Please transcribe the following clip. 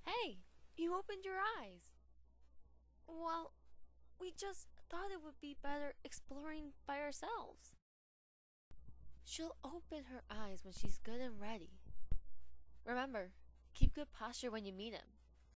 Hey, you opened your eyes. Well, we just thought it would be better exploring by ourselves. She'll open her eyes when she's good and ready. Remember, keep good posture when you meet him.